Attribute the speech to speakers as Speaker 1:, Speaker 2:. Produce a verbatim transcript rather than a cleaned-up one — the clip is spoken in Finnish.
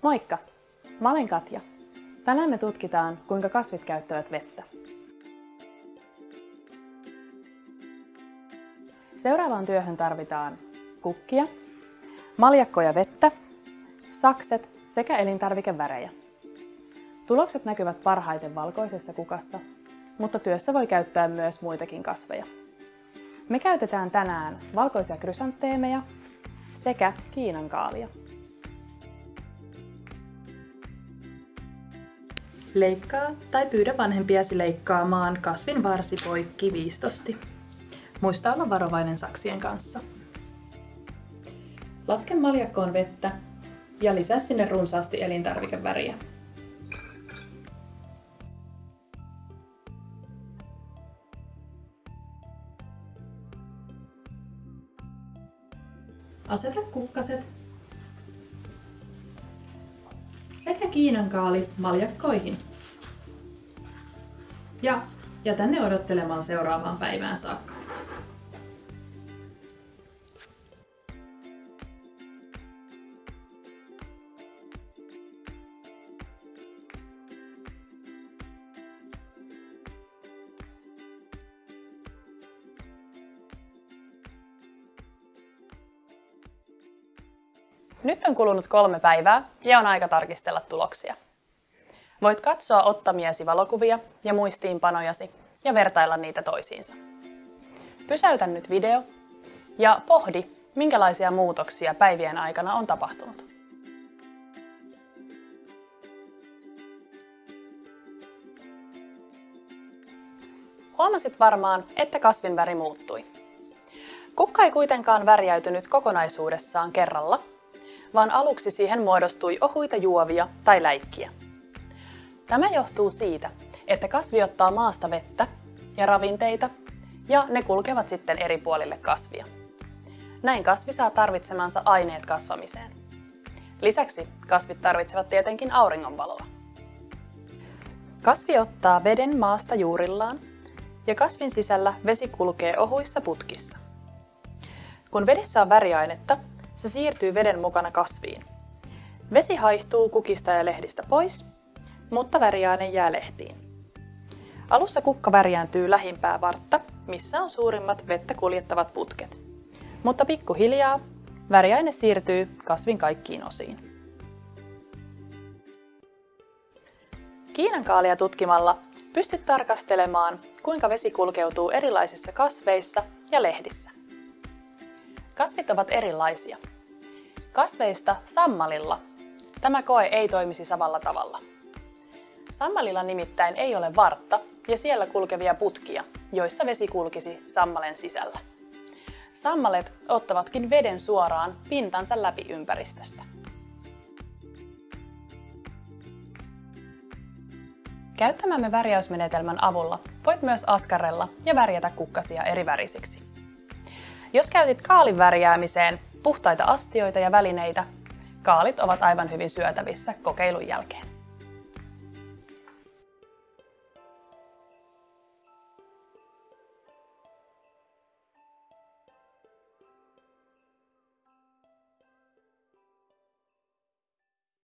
Speaker 1: Moikka! Mä olen Katja. Tänään me tutkitaan, kuinka kasvit käyttävät vettä. Seuraavaan työhön tarvitaan kukkia, maljakkoja vettä, sakset sekä elintarvikevärejä. Tulokset näkyvät parhaiten valkoisessa kukassa, mutta työssä voi käyttää myös muitakin kasveja. Me käytetään tänään valkoisia krysantteemeja sekä kiinankaalia. Leikkaa tai pyydä vanhempiasi leikkaamaan kasvin varsi poikki viistosti. Muista olla varovainen saksien kanssa. Laske maljakkoon vettä ja lisää sinne runsaasti elintarvikeväriä. Aseta kukkaset sekä kiinankaali maljakkoihin. Ja jätä ne odottelemaan seuraavaan päivään saakka. Nyt on kulunut kolme päivää ja on aika tarkistella tuloksia. Voit katsoa ottamiesi valokuvia ja muistiinpanojasi ja vertailla niitä toisiinsa. Pysäytä nyt video ja pohdi, minkälaisia muutoksia päivien aikana on tapahtunut. Huomasit varmaan, että kasvin väri muuttui. Kukka ei kuitenkaan värjäytynyt kokonaisuudessaan kerralla, vaan aluksi siihen muodostui ohuita juovia tai läikkiä. Tämä johtuu siitä, että kasvi ottaa maasta vettä ja ravinteita, ja ne kulkevat sitten eri puolille kasvia. Näin kasvi saa tarvitsemansa aineet kasvamiseen. Lisäksi kasvit tarvitsevat tietenkin auringonvaloa. Kasvi ottaa veden maasta juurillaan, ja kasvin sisällä vesi kulkee ohuissa putkissa. Kun vedessä on väriainetta, se siirtyy veden mukana kasviin. Vesi haihtuu kukista ja lehdistä pois, mutta väriaine jää lehtiin. Alussa kukka värjääntyy lähimpää vartta, missä on suurimmat vettä kuljettavat putket. Mutta pikkuhiljaa väriaine siirtyy kasvin kaikkiin osiin. Kiinankaalia tutkimalla pystyt tarkastelemaan, kuinka vesi kulkeutuu erilaisissa kasveissa ja lehdissä. Kasvit ovat erilaisia. Kasveista sammalilla tämä koe ei toimisi samalla tavalla. Sammalilla nimittäin ei ole vartta ja siellä kulkevia putkia, joissa vesi kulkisi sammalen sisällä. Sammalet ottavatkin veden suoraan pintansa läpi ympäristöstä. Käyttämämme värjäysmenetelmän avulla voit myös askarrella ja värjätä kukkasia eri värisiksi. Jos käytit kaalin värjäämiseen puhtaita astioita ja välineitä, kaalit ovat aivan hyvin syötävissä kokeilun jälkeen.